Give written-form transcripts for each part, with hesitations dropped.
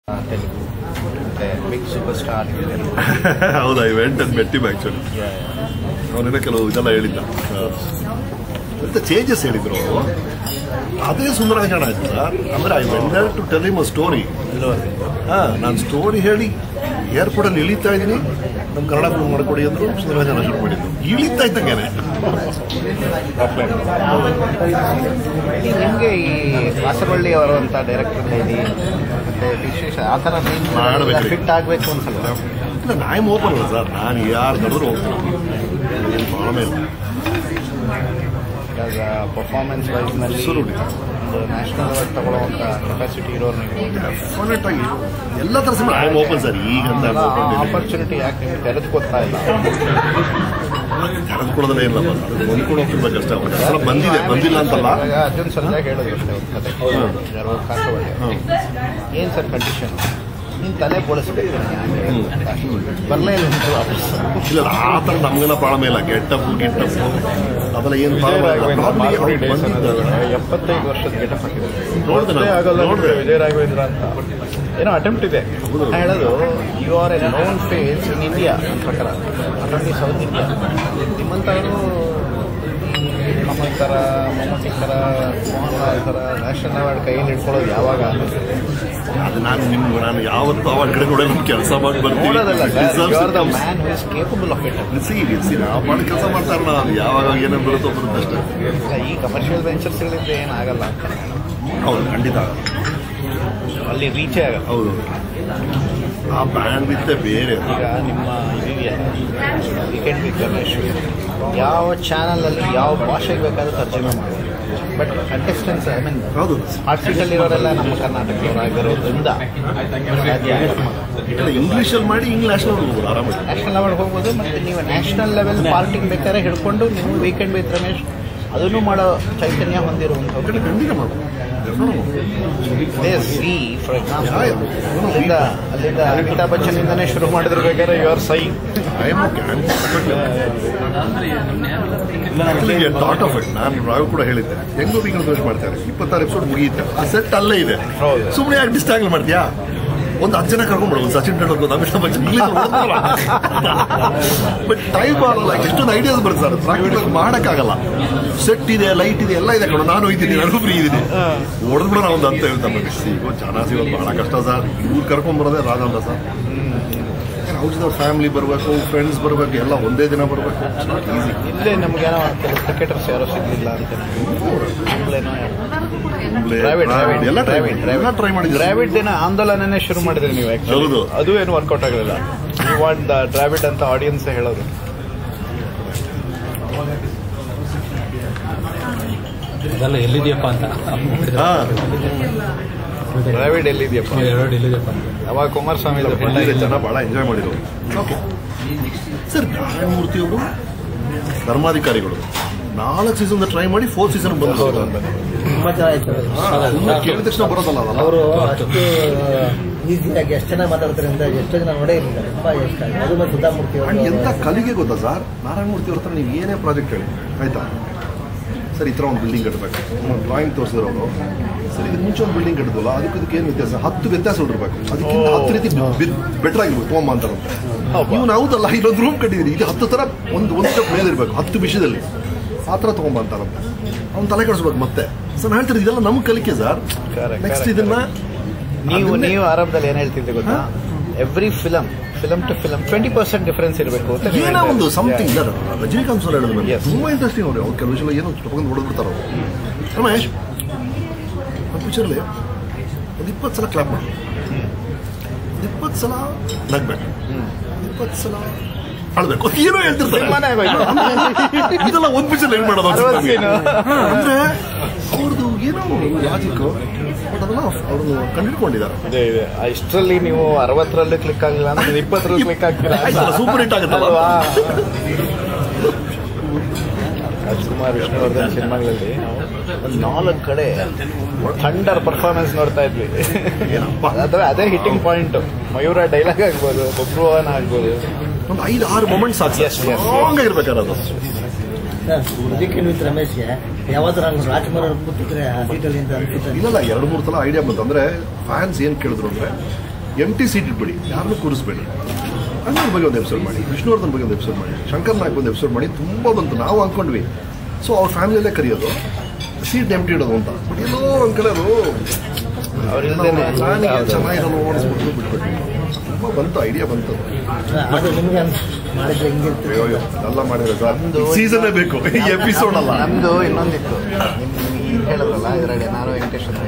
Telugu, big superstar. ಹೌದಾ, I went and met him actually. ಅವನಿಂದ ಕೆಲವು ಇದೆಲ್ಲ ಹೇಳಿದ್ದ, ಮತ್ತೆ ಚೇಂಜಸ್ ಹೇಳಿದ್ರು. ಅದೇ ಸುಂದರಾಂಜನ ಆಯ್ತು ಸರ್. ಅಂದ್ರೆ I went there to tell him a story. ನಾನು ಸ್ಟೋರಿ ಹೇಳಿ ಏರ್ಪೋರ್ಟಲ್ಲಿ ಇಳಿತಾ ಇದ್ದೀನಿ, ನಮ್ಮ ಕನ್ನಡ ಫಿಲ್ಮ್ ಮಾಡ್ಕೊಡಿ ಅಂದ್ರು. ಸುಂದರಾಂಜನ ಶುರು ಮಾಡಿದ್ದು ಇಳಿತಾ ಇದ್ದಂಗೆನೆ. ನಿಮಗೆ ಈ ಕಾಸರವಳ್ಳಿ ಅವರಂತ ಡೈರೆಕ್ಟರ್ ಇದೆ, ಮತ್ತೆ ವಿಶೇಷ ಆ ಥರ ಫಿಟ್ ಆಗಬೇಕು ಅನ್ಸಲ್ಲ? ಇಲ್ಲ, ನಾಯಿ ಓಪನ್ ಅಲ್ಲ ಸರ್, ನಾನು ಯಾರು ಕರೆದ್ರು ಹೋಗ್ತೀನಿ, ಏನು ಪ್ರಾಬ್ಲಮ್ ಇಲ್ಲ. ಇವಾಗ ಪರ್ಫಾರ್ಮೆನ್ಸ್ ವೈಸ್ನಲ್ಲಿ ನ್ಯಾಷನಲ್ ಅವಾರ್ಡ್ ತಗೊಳ್ಳುವಂಥ ಕೆಪಾಸಿಟಿ ಇರೋರು ಡೆಫಿನೆಟ್ ಆಗಿ ಎಲ್ಲ ಥರ cinema I am open sir. ಈಗ ಆಪರ್ಚುನಿಟಿ ಯಾಕೆ ನೀವು ತೆರೆದುಕೊಡ್ತಾ ಇಲ್ಲ? ತೆರೆದುಕೊಳ್ಳೋದಲ್ಲೇ ಇಲ್ಲಪ್ಪ, ಅದು ಹೊಂದ್ಕೊಂಡು ಹೋಗ್ತಿರ್ಬೇಕು ಅಷ್ಟೇ. ಎಲ್ಲ ಬಂದಿದೆ, ಬಂದಿಲ್ಲ ಅಂತಲ್ಲ. ಅರ್ಜುನ್ ಸರ್ದಾಗ ಹೇಳಿದ್ರು ಅಷ್ಟೇ ಒಂದು ಕತೆ, ಯಾರೋ ಕಾಸರವಳ್ಳಿ ಏನು ಸರ್ ಕಂಡೀಷನ್, ನೀನು ತಲೆ ಬೋಳಿಸ್ಬೇಕು, ಬರಲೇ ಇಲ್ಲ ವಾಪಸ್. ಇಲ್ಲ, ಆ ಥರ ನಮಗೆಲ್ಲ ಪ್ರಾಬ್ಲಮ್ ಇಲ್ಲ. ಗೆಟಪ್ ಅದೆಲ್ಲ ಏನು 75 ವರ್ಷದ ಗೆಟಪ್ ಹಾಕಿದ್ದಾರೆ. ವಿಜಯ ರಾಘವೇಂದ್ರ ಅಂತ ಏನೋ ಅಟೆಂಪ್ಟ್ ಇದೆ ಹೇಳೋದು. You are a known face in India ನನ್ನ ಪ್ರಕಾರ, ಅಟೆಂಪ್ಟ್ ಸೌತ್ ಇಂಡಿಯಾ. ನಿಮ್ಮಂಥವರು ಮಮ್ಮಿ ಥರ, ಮಮ್ಮಟಿ ಥರ, ಮೋಹನ್ಲಾಲ್ ಥರ ನ್ಯಾಷನಲ್ ಅವಾರ್ಡ್ ಕೈಯಲ್ಲಿ ಇಟ್ಕೊಳ್ಳೋದು ಯಾವಾಗ? ಅದು ನಾನು ಯಾವತ್ತೂ ಅವಾರ್ಡ್ ಕಡೆ ಕೂಡ ಕೆಲಸ ಮಾಡಿ ಬರ್ತೀನಿ. Man who is capable of it. ನಾವು ಮಾಡಿ ಕೆಲಸ ಮಾಡ್ತಾರೆ, ನಾವು ಯಾವಾಗ ಏನೇನು ಬರುತ್ತೋ ಬರುತ್ತೆ ಅಷ್ಟೇ. ಈ ಕಮರ್ಷಿಯಲ್ ವೆಂಚರ್ಸ್ಗಳಿಂದ ಏನಾಗಲ್ಲ ಅಂತ. ಹೌದು, ಖಂಡಿತ ಅಲ್ಲಿ ರೀಚೇ ಆಗಲ್ಲ. ಹೌದು, ಆ ಬ್ಯಾಂಡ್ ಬಿತ್ತೆ ಬೇರೆ. ಈಗ ನಿಮ್ಮ ವೀಕೆಂಡ್ ವಿತ್ ರಮೇಶ್ ಯಾವ ಚಾನಲಲ್ಲಿ ಯಾವ ಭಾಷೆಗೆ ಬೇಕಾದ್ರೂ ತರ್ಜಮೆ ಮಾಡೋದು. ಬಟ್ ಕಂಟೆಸ್ಟೆಂಟ್ಸ್ ಐ ಮೀನ್ ಹೌದು ಆರ್ಟಿಸ್ಟ್ಗಳಿರೋರೆಲ್ಲ ನಮ್ಮ ಕರ್ನಾಟಕದವರಾಗಿರೋದ್ರಿಂದ ಇಂಗ್ಲೀಷಲ್ಲಿ ಮಾಡಿ ನ್ಯಾಷನಲ್ ಹೋಗ್ಬೋದು, ಆರಾಮಾಗಿ ನ್ಯಾಷನಲ್ ಅವಾರ್ಡ್ ಹೋಗ್ಬೋದು. ಮತ್ತು ನೀವು ನ್ಯಾಷನಲ್ ಲೆವೆಲ್ ಪಾರ್ಟಿಗೆ ಬೇಕಾದ್ರೆ ಹಿಡ್ಕೊಂಡು ನೀವು ವೀಕೆಂಡ್ ವಿತ್ ರಮೇಶ್ ಅದನ್ನು ಮಾಡೋ ಚೈತನ್ಯ ಹೊಂದಿರುವಂಥದ್ದು ಖಂಡಿತ ಮಾಡ್ಬೋದು. ಫಾರ್ ಎಕ್ಸಾಂಪಲ್ ಅಲ್ಲಿಂದ ಅಮಿತಾಬ್ ಬಚ್ಚನ್ ಇಂದಾನೆ ಶುರು ಮಾಡಿದಿರ್ಬೇಕಾದ್ರೆ ಯು ಆರ್ ಸೈ ಥಾಟ್ ಆಫ್ ಇಟ್. ನಾನು ರಾವ್ ಕೂಡ ಹೇಳಿದ್ದೆ, ಹೆಂಗೋ ವೀಕೆಂಡ್ ದೋಷ ಮಾಡ್ತಾರೆ, 26 ಎಪಿಸೋಡ್ ಮುಗಿಯುತ್ತೆ, ಆ ಸೆಟ್ ಅಲ್ಲೇ ಇದೆ. ಸುಮ್ಮನೆ ಯಾಕೆ ಡಿಸ್ಟ್ರಾಕ್ಟ್ ಮಾಡ್ತೀಯಾ? ಒಂದು 10 ಜನ ಕರ್ಕೊಂಡ್ಬಿಡು, ಒಂದು ಸಚಿನ್ ತೆಂಡೂಲ್ಕರ್, ಅಮಿತಾಬ್ ಬಚ್ಚನ್, ಬಟ್ ಟೈಮ್ ಆಗಲ್ಲ. ಎಷ್ಟೊಂದು ಐಡಿಯಾಸ್ ಬರುತ್ತೆ ಸರ್, ಪ್ರಾಕ್ಟಿಕಲ್ ಮಾಡೋಕ್ಕಾಗಲ್ಲ. ಸೆಟ್ ಇದೆ, ಲೈಟ್ ಇದೆ, ಎಲ್ಲ ಇದೆ ಕಣ. ನಾನು ಹೋಗ್ತೀನಿ, ನಾನು ಫ್ರೀ ಇದ್ದೀನಿ, ಹೊಡೆದ್ಬಿಡೋ ನಾವು ಒಂದು ಅಂತ ಹೇಳ್ತಾರೆ. ಸಿಗೋ ಜನ ಸಿಗೋದು ಬಹಳ ಕಷ್ಟ ಸರ್. ಇವ್ರು ಕರ್ಕೊಂಡ್ಬರೋದೇ ರಾಜ ಸರ್. ಔಷಧ ಫ್ಯಾಮಿಲಿ ಬರಬೇಕು, ಫ್ರೆಂಡ್ಸ್ ಬರಬೇಕು, ಎಲ್ಲ ಒಂದೇ ದಿನ ಬರಬೇಕು. ಈಸಿ. ಇಲ್ಲೇ ನಮಗೇನೋ ಕೆಲವು ಕ್ರಿಕೆಟರ್ಸ್ ಯಾರೋ ಸಿಗಲಿಲ್ಲ ಅಂತ ಟ್ರೈ ಮಾಡಿದ್ವಿ. ಡ್ರಾವಿಡ್ ದಿನ ಆಂದೋಲನನೇ ಶುರು ಮಾಡಿದ್ರಿ ನೀವು. ಹೌದು, ಅದು ಏನು ವರ್ಕೌಟ್ ಆಗಲಿಲ್ಲ. ಯು ವಾಂಟ್ ದ ಡ್ರಾವಿಡ್ ಅಂತ ಆಡಿಯನ್ಸ್ ಹೇಳೋದು. ಅದೆಲ್ಲ ಎಲ್ಲಿದೆಯಪ್ಪ ಅಂತ. ಡ್ರಾವಿಡ್ ಎಲ್ಲಿದೆಯಪ್ಪ, ಅವಾಗ ಕುಮಾರಸ್ವಾಮಿ ಜನ ಬಹಳ ಎಂಜಾಯ್ ಮಾಡಿದ್ರು. ಓಕೆ ಸರ್, ನ್ಯಾಯಮೂರ್ತಿ ಅವರು ಧರ್ಮಾಧಿಕಾರಿಗಳು 4 ಸೀಸನ್ ಟ್ರೈ ಮಾಡಿ 4th ಸೀಸನ್ ಬಂದ್ರು. ಕೇಳಿದ ತಕ್ಷಣ ಬರೋದಲ್ಲ ಅವರು ಅಷ್ಟು ಈಸಿಯಾಗಿ ಎಷ್ಟು ಚೆನ್ನಾಗಿ ಮಾತಾಡ್ತಾರಿಂದ ಎಷ್ಟೋ ಜನ ನೋಡೇ ಇರ್ತಾರೆ. ತುಂಬಾ ಇಷ್ಟ. ಅದು ಮತ್ತು ಸುಧಾಮೂರ್ತಿ ಅವರು ಎಂತ ಕಲಿಗೆ ಗೊತ್ತಾ ಸರ್, ನಾರಾಯಣಮೂರ್ತಿ ಅವ್ರ ಹತ್ರ ನೀವು ಏನೇ ಪ್ರಾಜೆಕ್ಟ್ ಹೇಳಿ, ಆಯ್ತಾ ಸರ್ ಈ ಥರ ಒಂದು ಬಿಲ್ಡಿಂಗ್ ಕಟ್ಟಬೇಕು, ಡ್ರಾಯಿಂಗ್ ತೋರಿಸಿದ್ರು ಅವರು. ಸರ್ ಇದಕ್ಕೆ ಮುಂಚೆ ಒಂದು ಬಿಲ್ಡಿಂಗ್ ಕಟ್ಟಿದ್ವಲ್ಲ, ಅದಕ್ಕೆ ಏನು ವ್ಯತ್ಯಾಸ, 10 ವ್ಯತ್ಯಾಸ ಇರಬೇಕು, ಅದಕ್ಕಿಂತ 10 ರೀತಿ ಬೆಟರ್ ಆಗಿರ್ಬೇಕು ತೊಗೊಂಬ ಅಂತಾರಂತೆ. ನೀವು ನಾವುದಲ್ಲ, ಇಲ್ಲೊಂದು ರೂಮ್ ಕಟ್ಟಿದ್ದೀರಿ, ಇದು 10 ಥರ ಒಂದು ಸ್ಟೆಪ್ ಮೇಲೆ ಇರಬೇಕು, 10 ವಿಷಯದಲ್ಲಿ ಆ ಥರ ತೊಗೊಂಬ ಅಂತಾರಂತೆ. ಅವ್ನು ತಲೆ ಕಡಿಸ್ಬೇಕು ಮತ್ತೆ. ಸರ್ ನಾನು ಹೇಳ್ತೀರಿ, ಇದೆಲ್ಲ ನಮ್ಮ ಕಲಿಕೆ ಸರ್. ನೆಕ್ಸ್ಟ್ ಇದನ್ನ ನೀವು ಆರಂಭದಲ್ಲಿ ಏನು ಹೇಳ್ತಿದ್ದೆ ಗೊತ್ತಾ, every film to film 20% difference ಇರಬೇಕು ಅಂತ. ಏನೋ ಒಂದು ಸಮಥಿಂಗ್ ಸರ್. ರಜನಿಕಾಂತ್ ಸರ್ ಹೇಳಿದ್ರು ನನಗೆ ತುಂಬಾ ಇಂಟ್ರೆಸ್ಟಿಂಗ್ ನೋಡಿ. ಅವ್ರು ಕೆಲವು ವಿಷಯ ಏನೋ ತಗೊಂಡು ಹೊಡೆದ್ಬಿಡ್ತಾರೆ ಅವರು. ರಮೇಶ್ ಒಂದು ಪಿಕ್ಚರ್ಲಿ ಒಂದು 20 ಸಲ ಕ್ಲಾಪ್ ಮಾಡಿ, 20 ಸಲ ನಗ್ಬೇಕು, 20 ಸಲ ಅಳ್ಬೇಕು, ಏನೋ ಹೇಳ್ತಿರ್ತಾರೆ. ಇದೆಲ್ಲ ಒಂದು ಪಿಕ್ಚರ್ ಏನ್ ಮಾಡೋದು ಅಂದ್ರೆ ಅವ್ರದ್ದು ಏನೋ ಲಾಜಿಕ್, ಬಟ್ ಅದನ್ನ ಅವ್ರದ್ದು ಕಂಡಿಡ್ಕೊಂಡಿದ್ದಾರೆ. ಇಷ್ಟರಲ್ಲಿ ನೀವು 60ರಲ್ಲಿ ಕ್ಲಿಕ್ ಆಗಲಿಲ್ಲ ಅಂದ್ರೆ 20ರಲ್ಲಿ ಕ್ಲಿಕ್ ಆಗ್ತೀರಾ? ಸೂಪರ್ ಹಿಟ್ ಆಗುತ್ತಲ್ಲ. ರಾಜ್ಕುಮಾರ್ ವಿಷ್ಣುವರ್ಧನ್ ಸಿನಿಮಾಗಳಲ್ಲಿ ಒಂದು 4 ಕಡೆ ಥಂಡರ್ ಪರ್ಫಾರ್ಮೆನ್ಸ್ ನೋಡ್ತಾ ಇದ್ವಿ. ಅದೇ ಹಿಟ್ಟಿಂಗ್ ಪಾಯಿಂಟ್. ಮಯೂರ ಡೈಲಾಗ್ ಆಗ್ಬೋದು, ಬಬ್ರುವನ್ ಆಗ್ಬೋದು, ಒಂದು 5-6 ಮೊಮೆಂಟ್ಸ್ ಸ್ಟ್ರಾಂಗ್ ಆಗಿರ್ಬೇಕಾದ್ರೆ ಅದು. ವೀಕೆಂಡ್ ವಿತ್ ರಮೇಶ್ಗೆ ಯಾವ್ದಾರ ರಾಜ್ಕುಮಾರ್ ಅವ್ರು ಕೂತಿದ್ರೆ ಆ ಸೀಟಲ್ಲಿ ಅಂತ ಅನ್ಸುತ್ತೆ. ಇಲ್ಲ, 2-3 ಸಲ ಐಡಿಯಾ ಬಂತು. ಅಂದ್ರೆ ಫ್ಯಾನ್ಸ್ ಏನ್ ಕೇಳಿದ್ರು ಅಂದ್ರೆ ಎಂಟಿ ಸೀಟ್ ಇಟ್ಬಿಡಿ, ಯಾರನ್ನೂ ಕೂರಿಸ್ಬೇಡಿ. ಅಣ್ಣನ ಬಗ್ಗೆ ಒಂದು ಎಪಿಸೋಡ್ ಮಾಡಿ, ವಿಷ್ಣುವರ್ಧನ್ ಬಗ್ಗೆ ಒಂದು ಎಪಿಸೋಡ್ ಮಾಡಿ, ಶಂಕರ್ ನಾಗ್ ಒಂದು ಎಪಿಸೋಡ್ ಮಾಡಿ. ತುಂಬ ಬಂತು, ನಾವು ಅಂದ್ಕೊಂಡ್ವಿ. ಸೊ ಅವ್ರ ಫ್ಯಾಮಿಲಿಯಲ್ಲೇ ಕರೆಯೋದು, ಸೀಟ್ ಎಂಟಿ ಇಡೋದು ಅಂತ. ಬಟ್ ಎಲ್ಲೋ ಒಂದು ಕಡೆ ಅದು ಚೆನ್ನಾಗಿರಲ್ಲ ಅನಿಸ್ಬಿಟ್ಟು ಬಿಟ್ಬಿಟ್ವಿ. ತುಂಬ ಬಂತು, ಐಡಿಯಾ ಬಂತು. ಎಲ್ಲ ಮಾಡಿದ್ರೆ ಸರ್ ಸೀಸನ್ನೇ ಬೇಕು, ಎಪಿಸೋಡ್ ಅಲ್ಲ. ನಮ್ಮದು ಇನ್ನೊಂದಿತ್ತು, ಹೇಳಿದ್ರಲ್ಲ ಇದರಲ್ಲಿ ಏನಾರು ವೆಂಕಟೇಶ್ವರ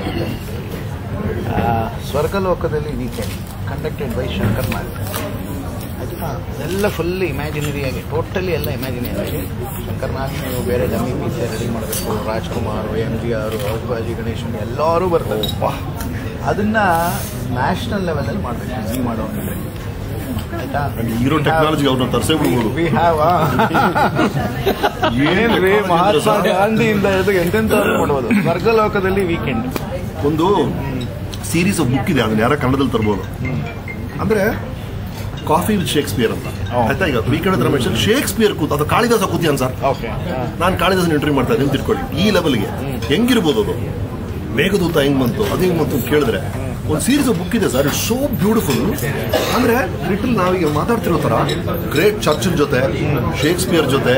ಸ್ವರ್ಗಲೋಕದಲ್ಲಿ weekend conducted by Shankar Nag. ಆಯಿತಾ, ಎಲ್ಲ ಫುಲ್ ಇಮ್ಯಾಜಿನರಿಯಾಗಿ, ಟೋಟಲಿ ಎಲ್ಲ ಇಮ್ಯಾಜಿನರಿಯಾಗಿ ಶಂಕರ್ ನಾಗ್ ನೀವು ಬೇರೆ ಡಮ್ಮಿ ಪೀಸೆ ರೆಡಿ ಮಾಡಬೇಕು. ರಾಜ್ಕುಮಾರ್, MGR, ಬಾಜಿ ಗಣೇಶನ್ ಎಲ್ಲರೂ ಬರ್ತಾರೆ. ಅದನ್ನು ನ್ಯಾಷನಲ್ ಲೆವೆಲಲ್ಲಿ ಮಾಡಬೇಕು, ಜಿ ಮಾಡೋಂಗಿದ್ರೆ. ಆಯಿತಾ, ಹೀರೋ ಟೆಕ್ನಾಲಜಿ ಅವ್ರನ್ನ ತರಿಸೇ ಬಿಡ್ಬೋದು. ವಿ ಹ್ಯಾವ್ ಏನೇನ್ರಿ ಮಹಾತ್ಮ ಗಾಂಧಿಯಿಂದ ಹಿಡಿದು ಎಂತೆಂಥವ್ರು ಮಾಡ್ಬೋದು. ಸ್ವರ್ಗಲೋಕದಲ್ಲಿ ವೀಕೆಂಡ್ ಒಂದು ಸೀರೀಸ್ ಬುಕ್ ಇದೆ, ಅದನ್ನ ಯಾರ ಕನ್ನಡದಲ್ಲಿ ತರ್ಬೋದು. ಅಂದರೆ ಕಾಫಿ ವಿತ್ ಶೇಕ್ಸ್ಪಿಯರ್ ಅಂತ. ಆಯ್ತಾ, ಈಗ ವೀಕೆಂಡ್ ರಮೇಶ್ ಶೇಕ್ಸ್ಪಿಯರ್ ಕೂತು, ಅದು ಕಾಳಿದಾಸ ಕೂತಿಯಾನ ಸರ್. ನಾನು ಕಾಳಿದಾಸನ ಇಂಟರ್ವ್ಯೂ ಮಾಡ್ತಾ ಇದ್ದೀನಿ ತಿಳ್ಕೊಳ್ಳಿ. ಈ ಲೆವೆಲ್ಗೆ ಹೆಂಗಿರ್ಬೋದು ಅದು, ಮೇಘದೂತ ಹೆಂಗ್ ಬಂತು, ಅದು ಹೆಂಗ್ ಬಂತು ಅಂತ ಕೇಳಿದ್ರೆ ಒಂದು ಸೀರೀಸ್ ಬುಕ್ ಇದೆ ಸರ್. It's so beautiful. ಅಂದರೆ ಲಿಟಲ್ ನಾವೀಗ ಮಾತಾಡ್ತಿರೋ ಥರ ಗ್ರೇಟ್ ಚರ್ಚಿಲ್ ಜೊತೆ, ಶೇಕ್ಸ್ಪಿಯರ್ ಜೊತೆ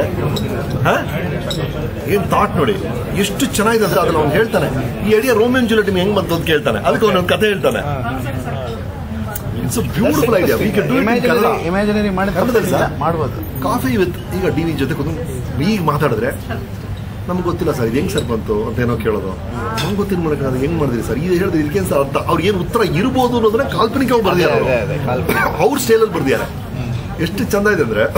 ಏನು ಥಾಟ್ ನೋಡಿ ಎಷ್ಟು ಚೆನ್ನಾಗಿದೆ ಅಂದರೆ ಅದನ್ನ ಅವ್ನು ಹೇಳ್ತಾನೆ. ಈ ಐಡಿಯಾ ರೋಮಿಯೋ ಜೂಲಿಯಟ್ ನಿಮ್ಗೆ ಹೆಂಗ್ ಬಂತು ಅಂತ ಕೇಳ್ತಾನೆ, ಅದಕ್ಕೆ ಅವನೊಂದು ಕಥೆ ಹೇಳ್ತಾನೆ. It's a beautiful idea. We can do it in Kannada. Imaginary ಮಾಡ್ಬೋದು. ಕಾಫಿ ವಿತ್ ಈಗ ಡಿವಿ ಜೊತೆ ಕೂತು ಈಗ ಮಾತಾಡಿದ್ರೆ ನಮ್ಗೆ ಗೊತ್ತಿಲ್ಲ ಸರ್ ಇದು ಹೆಂಗ್ ಸರ್ ಬಂತು ಅಂತ ಏನೋ ಕೇಳೋದು. ನಮ್ಗೆ ಗೊತ್ತಿಲ್ಲ ಮಾಡಕ್ಕೆ ಅದು ಹೆಂಗ್ ಮಾಡಿದ್ರಿ ಸರ್, ಇದು ಹೇಳಿದ್ರೆ ಇದಕ್ಕೇನು ಸರ್ ಅರ್ಥ, ಅವ್ರಿಗೆ ಏನು ಉತ್ತರ ಇರ್ಬೋದು ಅನ್ನೋದನ್ನ ಕಾಲ್ಪನಿಕವಾಗಿ ಬರ್ದಿದ್ದಾರೆ, ಅವ್ರ ಸ್ಟೈಲಲ್ಲಿ ಬರ್ದಿದ್ದಾರೆ. ಎಷ್ಟು ಚಂದ ಇದೆ ಅಂದ್ರೆ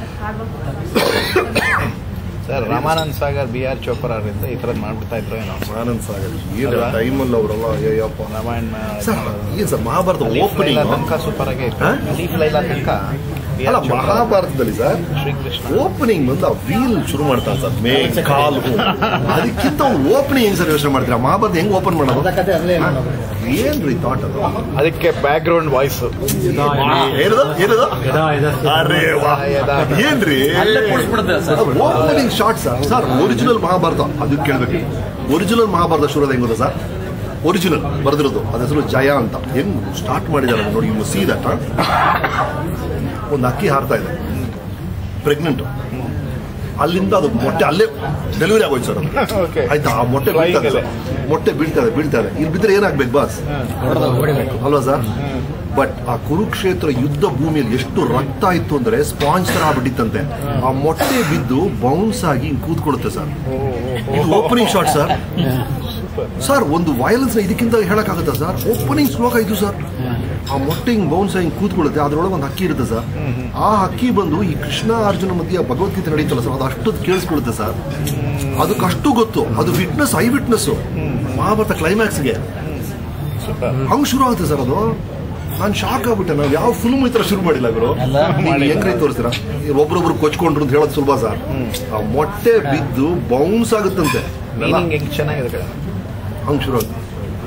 ಸರ್, ರಾಮಾನಂದ್ ಸಾಗರ್, BR ಚೋಪರ್ ಅವರಿಂದ ಈ ಥರದ್ದು ಮಾಡ್ಬಿಡ್ತಾ ಇದ್ರು ಏನೋ. ಆನಂದ್ ಸಾಗರ್ ಏನು ಟೈಮಲ್ಲಿ ಅವರಲ್ಲ, ಅಯ್ಯಪ್ಪ. ರಾಮಾಯಣ ಸರ್ ಏನು ಸರ್ ಮಹಾಭಾರತ ಓಪನಿಂಗ್ ತನಕ ಸೂಪರ್ ಆಗಿ ಲೈಲಾ ತನಕ. ಅಲ್ಲ, ಮಹಾಭಾರತದಲ್ಲಿ ಸರ್ ಶ್ರೀಕೃಷ್ಣ ಓಪನಿಂಗ್ ಬಂದು ಆ ವೀಲ್ ಶುರು ಮಾಡ್ತಾನೆ ಸರ್, ಮೇ ಕಾಲು. ಅದಕ್ಕಿಂತ ಒಂದು ಓಪನಿಂಗ್ ಹೆಂಗ್ ಸರ್ ಯೋಚನೆ ಮಾಡ್ತೀರಾ? ಮಹಾಭಾರತ ಹೆಂಗ್ ಓಪನ್ ಮಾಡೋದು? ಏನ್ರಿ ಥಾಟ್ ಅದು? ಅದಕ್ಕೆ ಬ್ಯಾಕ್ ಗ್ರೌಂಡ್ ವಾಯ್ಸ್ ಏನದು ಅರೇ ವಾ, ಏನ್ರಿ opening short sir. Sir original Mahabharata ಅದಕ್ಕೆ ಕೇಳ್ಬೇಕು. ಒರಿಜಿನಲ್ ಮಹಾಭಾರತ ಶುರು ಹೆಂಗ್ ಗೊತ್ತಾ ಸರ್? ಒರಿಜಿನಲ್ ಬರೆದಿರೋದು ಅದ ಹೆಸರು ಜಯ ಅಂತ. ಹೆಂಗ್ ಸ್ಟಾರ್ಟ್ ಮಾಡಿದ್ದಾರೆ ನೋಡಿ, ಯು ಸೀ ದಟ್. ಒಂದು ಅಕ್ಕಿ ಹಾರ್ತಾ ಇದೆ, ಪ್ರೆಗ್ನೆಂಟ್. ಅಲ್ಲಿಂದ ಅದು ಮೊಟ್ಟೆ ಅಲ್ಲೇ ಡೆಲಿವರಿ ಆಗೋಯ್ತು ಸರ್. ಆಯ್ತಾ, ಆ ಮೊಟ್ಟೆ ಬೀಳ್ತಾ ಇದೆ. ಇಲ್ಲಿ ಬಿದ್ದರೆ ಏನಾಗ್ಬೇಕು ಬಾಸ್ ಅಲ್ವಾ ಸರ್? ಬಟ್ ಆ ಕುರುಕ್ಷೇತ್ರ ಯುದ್ಧ ಭೂಮಿಯಲ್ಲಿ ಎಷ್ಟು ರಕ್ತ ಇತ್ತು ಅಂದ್ರೆ ಸ್ಪಾಂಜ್ ತರ ಆಗ್ಬಿಟ್ಟಿತ್ತಂತೆ. ಆ ಮೊಟ್ಟೆ ಬಿದ್ದು ಬೌನ್ಸ್ ಆಗಿ ಕೂತ್ಕೊಡುತ್ತೆ ಸರ್. ಇದು ಓಪನಿಂಗ್ ಶಾಟ್ ಸರ್. ಸರ್ ಒಂದು ವೈಲೆನ್ಸ್ ಇದಕ್ಕಿಂತ ಹೇಳಕ್ಕಾಗತ್ತಾ ಸರ್? ಓಪನಿಂಗ್ ಶ್ಲೋಕ ಇದು ಸರ್. ಆ ಮೊಟ್ಟೆ ಹಿಂಗ್ ಬೌನ್ಸ್ ಆಗಿ ಕೂತ್ಕೊಳ್ಳುತ್ತೆ, ಅದ್ರೊಳಗೆ ಒಂದು ಹಕ್ಕಿ ಇರುತ್ತೆ ಸರ್. ಆ ಹಕ್ಕಿ ಬಂದು ಈ ಕೃಷ್ಣ ಅರ್ಜುನ ಮಧ್ಯೆ ಭಗವದ್ಗೀತೆ ನಡೀತಲ್ಲ ಸರ್, ಅದು ಅಷ್ಟೊಂದು ಕೇಳಿಸ್ಕೊಳ್ಳುತ್ತೆ ಸರ್. ಅದಕ್ಕಷ್ಟು ಗೊತ್ತು, ಅದು ವಿಟ್ನೆಸ್, ಐ ವಿಟ್ನೆಸ್ ಮಹಾಭಾರತ ಕ್ಲೈಮ್ಯಾಕ್ಸ್ಗೆ ಹಂಗ್ ಶುರು ಆಗುತ್ತೆ ಸರ್. ಅದು ನಾನು ಶಾಕ್ ಆಗ್ಬಿಟ್ಟೆ. ನಾವು ಯಾವ ಫಿಲ್ಮ್ ಈ ತರ ಶುರು ಮಾಡಿಲ್ಲ ಗುರು. ಹೆಂಗ್ರೈ ತೋರಿಸ್ತೀರಾ? ಒಬ್ರೊಬ್ರು ಕೊಚ್ಕೊಂಡ್ರು ಅಂತ ಹೇಳೋದು ಸುಲಭ ಸರ್. ಆ ಮೊಟ್ಟೆ ಬಿದ್ದು ಬೌನ್ಸ್ ಆಗುತ್ತಂತೆ, ಚೆನ್ನಾಗಿದೆ, ಹಂಗ್ ಶುರು ಆಗುತ್ತೆ.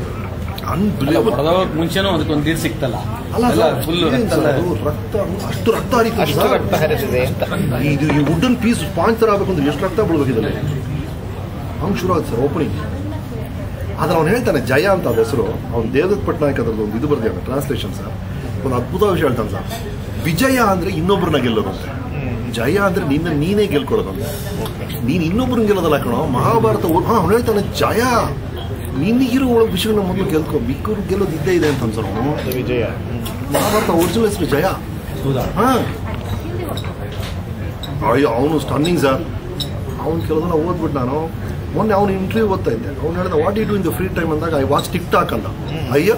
ಮುಂಚೆನೂ ಅದಕ್ಕೊಂದು ನೀರು ಸಿಕ್ತಲ್ಲ, ಅಲ್ಲ ಫುಲ್ ರಕ್ತ, ಅಷ್ಟು ರಕ್ತ ಹರಿತದೆ. ಇದು ಈ ವುಡನ್ ಪೀಸ್ ಸ್ಪಾಂಜ್ ತರ ಆಗ್ಬೇಕು ಅಂದ್ರೆ ಎಷ್ಟು ರಕ್ತ ಬಿಡ್ಬೇಕಿದೆ. ಹಂಗ್ ಶುರು ಆಗುತ್ತೆ ಸರ್ ಓಪನಿಂಗ್. ಆದ್ರೆ ಅವ್ನು ಹೇಳ್ತಾನೆ ಜಯ ಅಂತ ಅದ ಹೆಸರು. ಅವ್ನು ದೇವದತ್ ಪಟ್ನಾಯಕ್ ಅದ್ರದ್ದು ಒಂದು ಇದು ಬರ್ದಿದ್ದಾನೆ ಟ್ರಾನ್ಸ್ಲೇಷನ್ ಸರ್. ಒಂದು ಅದ್ಭುತ ವಿಷಯ ಹೇಳ್ತಾನೆ ಸರ್. ವಿಜಯ ಅಂದ್ರೆ ಇನ್ನೊಬ್ಬರನ್ನ ಗೆಲ್ಲೋದಂತೆ, ಜಯ ಅಂದ್ರೆ ನೀನೇ ಗೆಲ್ಕೊಡೋದಂತೆ. ನೀನು ಇನ್ನೊಬ್ಬರನ್ನ ಗೆಲ್ಲೋದಲ್ಲ ಕಣೋ. ಮಹಾಭಾರತ ಅವ್ನು ಹೇಳ್ತಾನೆ ಜಯ ನಿನಗಿರೋ ಒಳಗೆ ವಿಷಯನ ಮೊದಲು ಗೆಲ್ಕೊ, ಬಿಕ್ಕೂರು ಗೆಲ್ಲೋದು ಇದ್ದೇ ಇದೆ ಅಂತ ಅನ್ಸರ್ ಅವನು. ವಿಜಯ ಮಹಾಭಾರತ ಒರಿಜಿನಲ್ ಹೆಸರು ಜಯ. ಅಯ್ಯೋ ಅವನು ಸ್ಟನ್ನಿಂಗ್ ಸರ್. ಅವ್ನು ಕೆಲವೊಂದನ್ನ ಓದ್ಬಿಟ್ಟು ನಾನು ಮೊನ್ನೆ ಅವ್ನು ಇಂಟರ್ವ್ಯೂ ಓದ್ತಾ ಇದ್ದೆ. ಅವ್ನು ಹೇಳಿದ what you do in the free time ಅಂದಾಗ ಐ ವಾಚ್ ಟಿಕ್ ಟಾಕ್ ಅಂತ. ಅಯ್ಯೋ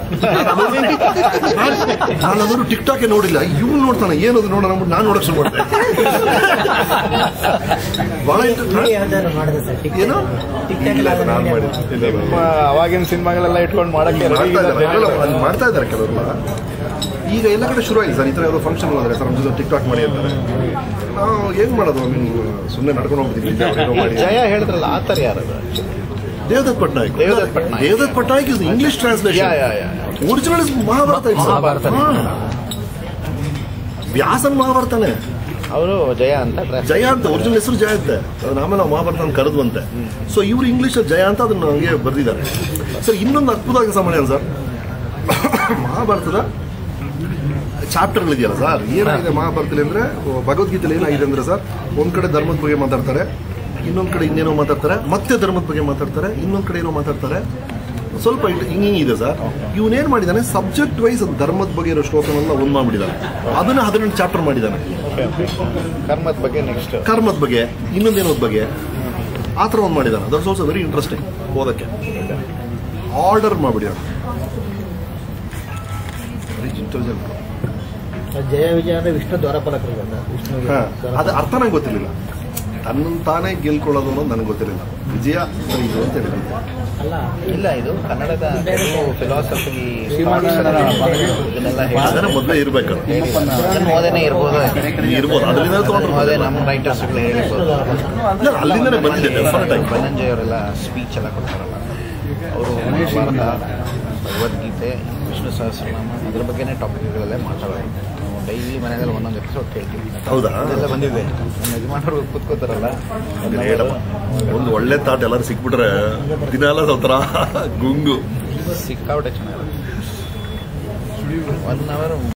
ನಾನಂದ್ರು ಟಿಕ್ ಟಾಕೆ ನೋಡಿಲ್ಲ, ಇವ್ನು ನೋಡ್ತಾನೆ ಏನದು ನೋಡೋಣ ಅಂದ್ಬಿಟ್ಟು ನಾನು ನೋಡಕ್ ಶುರು ಮಾಡ್ದೆ. ಏನೋ ಅವಾಗಿನ ಸಿನಿಮಾಗಳೆಲ್ಲ ಇಟ್ಕೊಂಡು ಮಾಡಕ್ಕೆ ಮಾಡ್ತಾ ಇದ್ದಾರೆ ಕೆಲವರು. ಈಗ ಎಲ್ಲ ಕಡೆ ಶುರು ಆಗಿದೆ ಸರ್. ಈ ಥರ ಯಾವುದೋ ಫಂಕ್ಷನ್ ಹೋದ್ರೆ ಸರ್ ನಮ್ಮ ಜೊತೆ ಟಿಕ್ ಟಾಕ್ ಮಾಡಿ ಅಂತಾರೆ. ನಾವು ಹೆಂಗ್ ಮಾಡೋದು? ಸುಮ್ಮನೆ ನಡ್ಕೊಂಡು ಹೋಗ್ಬಿಟ್ಟಿದ್ವಿ. ಜಯ ಹೇಳಿದ್ರಲ್ಲ ಆ ಥರ ಯಾರು? Devdutt Pattanaik. Devdutt Pattanaik is English translation. Original Mahabharata. ವ್ಯಾಸನ್ ಮಹಾಭಾರತನೇ. ಅವರು ಜಯ ಅಂತ ಒರಿಜಿನಲ್ ಹೆಸರು ಜಯ ಅಂತೆ. ಆಮೇಲೆ ನಾವು ಮಹಾಭಾರತ ಅಂತ ಕರೆದ್ವಂತೆ. ಸೊ ಇವರು ಇಂಗ್ಲಿಷ್ ಜಯ ಅಂತ ಅದನ್ನ ಹಂಗೆ ಬರ್ದಿದ್ದಾರೆ ಸರ್. ಇನ್ನೊಂದು ಅದ್ಭುತವಾಗಿ ಸಾಮಾನ್ಯ ಸರ್, ಮಹಾಭಾರತದ ಚಾಪ್ಟರ್ಗಳಿದೆಯಲ್ಲ ಸರ್, ಏನಾಗಿದೆ ಮಹಾಭಾರತದಲ್ಲಿ ಅಂದರೆ, ಭಗವದ್ಗೀತೆಯಲ್ಲಿ ಏನಾಗಿದೆ ಅಂದರೆ ಸರ್, ಒಂದು ಕಡೆ ಧರ್ಮದ ಬಗ್ಗೆ ಮಾತಾಡ್ತಾರೆ, ಇನ್ನೊಂದು ಕಡೆ ಇನ್ನೇನೋ ಮಾತಾಡ್ತಾರೆ, ಮತ್ತೆ ಧರ್ಮದ ಬಗ್ಗೆ ಮಾತಾಡ್ತಾರೆ, ಇನ್ನೊಂದು ಕಡೆ ಏನೋ ಮಾತಾಡ್ತಾರೆ, ಸ್ವಲ್ಪ ಹಿಂಗಿದೆ ಸರ್. ಇವನೇನು ಮಾಡಿದ್ದಾನೆ, ಸಬ್ಜೆಕ್ಟ್ ವೈಸ್ ಧರ್ಮದ ಬಗ್ಗೆ ಇರೋ ಶ್ಲೋಕನೆಲ್ಲ ಒಂದು ಮಾಡಿಬಿಟ್ಟಿದ್ದಾನೆ, ಅದನ್ನ 18 ಚಾಪ್ಟರ್ ಮಾಡಿದ್ದಾನೆ. ಕರ್ಮದ ಬಗ್ಗೆ, ನೆಕ್ಸ್ಟ್ ಕರ್ಮದ ಬಗ್ಗೆ, ಇನ್ನೊಂದೇನೋದ್ ಬಗ್ಗೆ, ಆ ಥರ ಒಂದು ಮಾಡಿದ್ದಾನೆ. ದಟ್ಸ್ ಆಲ್ಸೋ ವೆರಿ ಇಂಟ್ರೆಸ್ಟಿಂಗ್ ಓದಕ್ಕೆ. ಆರ್ಡರ್ ಮಾಡಿಬಿಡಿ. ಜಯ ವಿಜಯ ಅಂದ್ರೆ ವಿಷ್ಣು ದ್ವಾರಪಾಲಕರು, ಅದು ಅರ್ಥ ನಂಗೆ ಗೊತ್ತಿರಲಿಲ್ಲ. ತನ್ನನ್ನು ತಾನೇ ಗೆಲ್ಕೊಳ್ಳೋದು ಅನ್ನೋದು ನನಗೆ ಗೊತ್ತಿರಲಿಲ್ಲ. ವಿಜಯ ಇದು ಅಂತ ಹೇಳಿದ್ರೆ ಅಲ್ಲ, ಇಲ್ಲ, ಇದು ಕನ್ನಡದ ಫಿಲಾಸಫಿ ಅದನ್ನ ಮೊದಲೇ ಇರ್ಬೇಕು, ಓದೇನೆ ಇರ್ಬೋದು, ಅದರಿಂದ ತಗೊಂಡು ನಮ್ಮ ರೈಟರ್ಸ್ಗಳು ಹೇಳಿರ್ಬೋದು. ಅಲ್ಲಿಂದನೇ ಬಂದಿದೆ. ಬನ್ನಂಜಯ್ ಅವರೆಲ್ಲ ಸ್ಪೀಚ್ ಎಲ್ಲ ಕೊಡ್ತಾರಲ್ಲ, ಅವರು ಭಗವದ್ಗೀತೆ, ವಿಷ್ಣು ಸಹಸ್ರನಾಮ, ಅದ್ರ ಬಗ್ಗೆನೇ ಟಾಪಿಕ್ಗಳಲ್ಲೇ ಮಾತಾಡೋದು. ಡೈಲಿ ಮನೆಯಲ್ಲಿ ಒಂದೊಂದು ಎಪಿಸೋಡ್ ಕೇಳ್ತೀವಿ. ಹೌದಾ? ಅದೆಲ್ಲ ಬಂದಿದೆ. ನಮ್ಮ ಯಜಮಾನರು ಕೂತ್ಕೋತಾರಲ್ಲ, ಒಂದು ಒಳ್ಳೆ ತಾಟ್ ಎಲ್ಲರೂ ಸಿಕ್ಬಿಟ್ರೆ ದಿನ ಎಲ್ಲ ಒಂಥರ ಗುಂಗು ಸಿಕ್ಕಾಬಿಟ್ಟೆ ಚೆನ್ನಾಗಿರುತ್ತೆ. 1 hour